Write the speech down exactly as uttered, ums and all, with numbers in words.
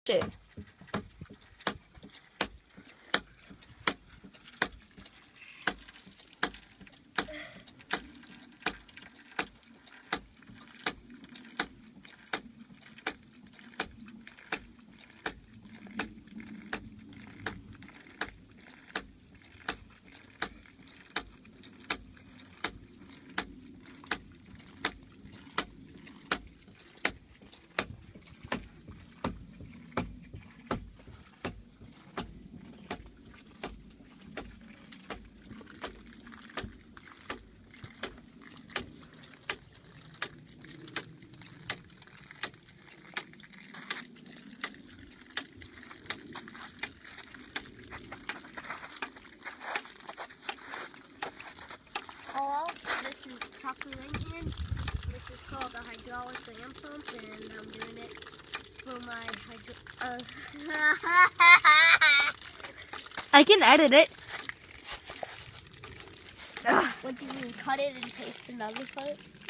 it. Hello, this is Tucker Lincoln. This is called a hydraulic fan pump, and I'm doing it for my hydro. Uh, I can edit it. what do you mean? Cut it and paste another part?